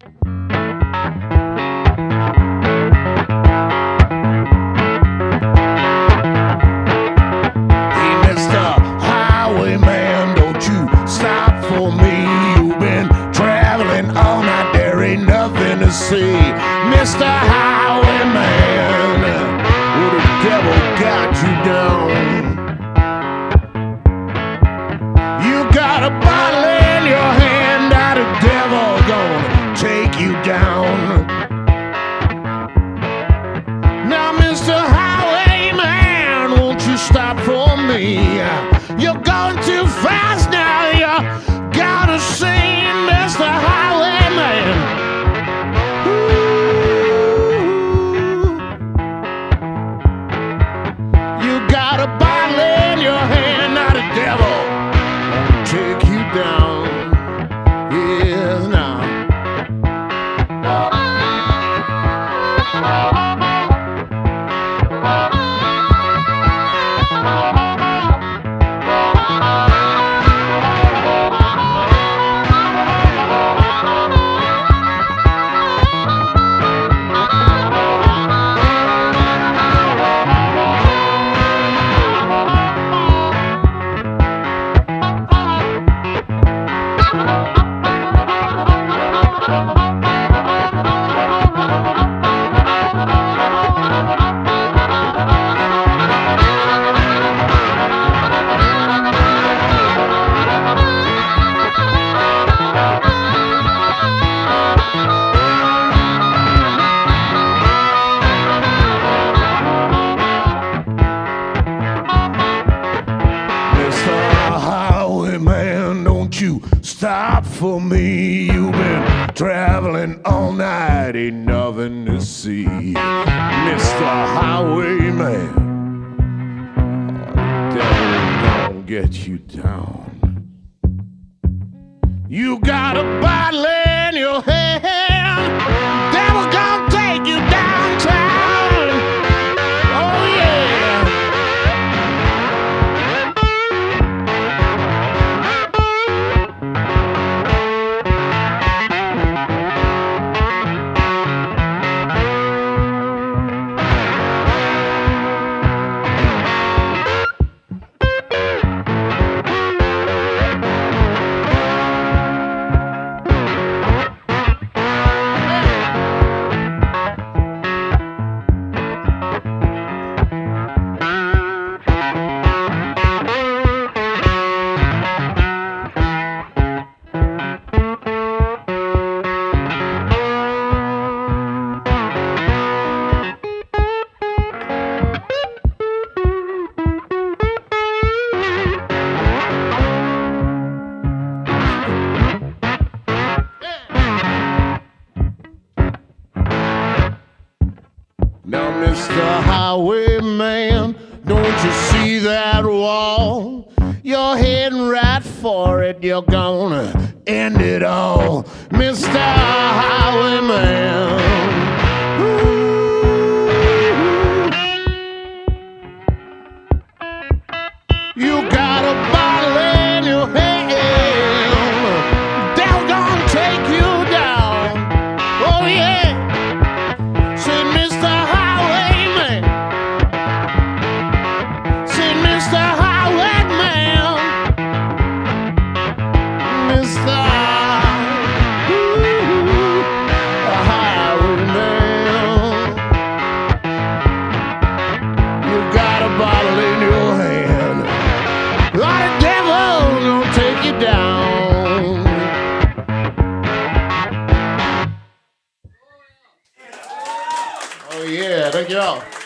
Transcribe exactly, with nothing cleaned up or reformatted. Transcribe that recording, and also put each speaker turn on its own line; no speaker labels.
See, Mister Highwayman, well, the devil got you down. You got a bottle in your hand, now the devil gonna take you down. Now, Mister Highwayman, won't you stop for me? You're going too fast now, you gotta see, Mister Highwayman. Stop for me, you've been traveling all night, ain't nothing to see. Mister Highwayman, oh, the devil gon' get you down. You got a bottle in your hand, devil gon' take you downtown. Oh yeah. Now, Mister Highwayman, don't you see that wall? You're heading right for it, you're gonna end it all, Mister Highwayman. You got a bottle in your hand, they're gonna take you down. Oh yeah. Say, Mister Highwayman. Say, Mister Highwayman. Mister Highwayman. You got a bottle in your hand. Like the devil gonna take you down. Oh yeah, thank you all.